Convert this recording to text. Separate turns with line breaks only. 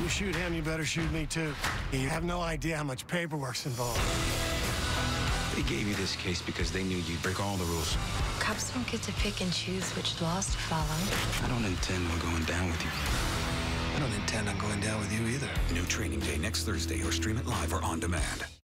You shoot him, you better shoot me too. You have no idea how much paperwork's involved.
They gave you this case because they knew you'd break all the rules.
Cops don't get to pick and choose which laws to follow.
I don't intend on going down with you.
I don't intend on going down with you either.
New Training Day next Thursday, or stream it live or on demand.